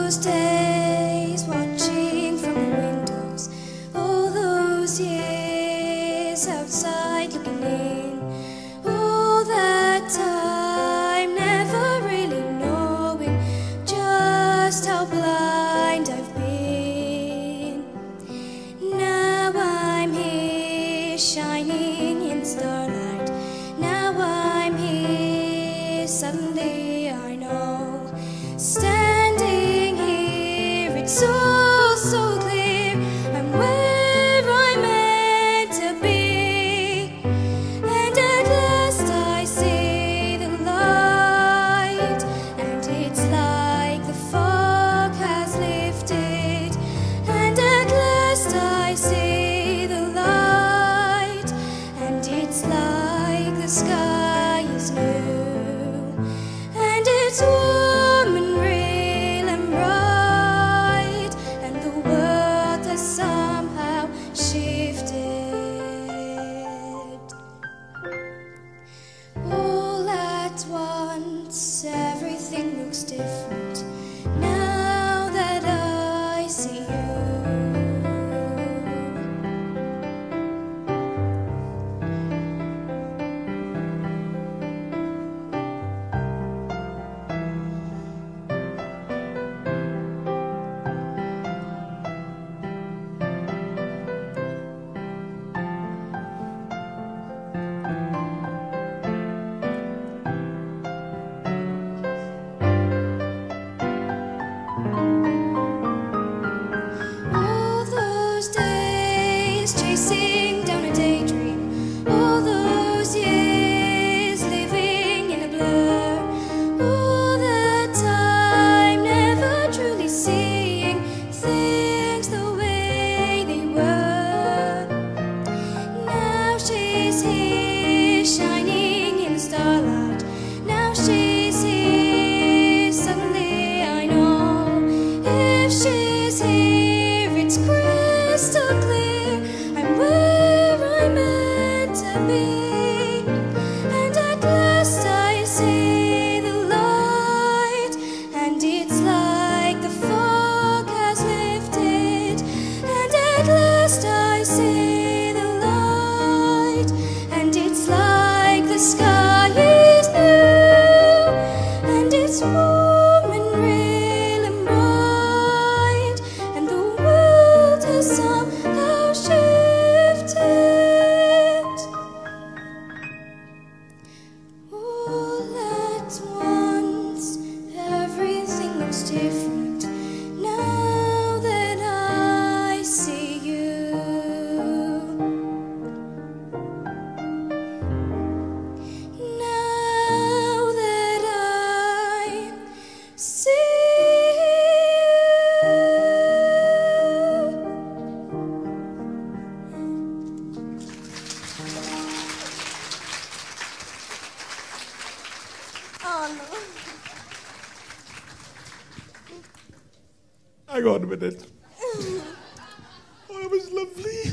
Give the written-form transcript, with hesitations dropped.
those days watching from the windows, all those years outside looking in, all that time never really knowing just how blind I've been. Now I'm here shining in starlight. Now I'm here, suddenly I know. Standing here, it's all so clear. I'm where I'm meant to be. And at last I see the light, and it's like the fog has lifted. And at last I see the light, and it's like the sky is new, and it's warm and real and bright, and the world has somehow shifted. All at once everything looks different now that I see you. All those days chasing down a daydream, all those years living in a blur, all the time never truly seeing things the way they were. Now she's here shining in the starlight. Now she's here, suddenly I know. If she's here, it's crystal clear. I'm where I'm meant to be. And at last I see the light, and it's like the fog has lifted. And at last I see the light, and it's like the sky is blue, and it's warm and real and bright, and the world has somehow shifted. All at once everything looks different now that I see you. Now that I see you. Oh no. Hang on a minute. Oh, it was lovely.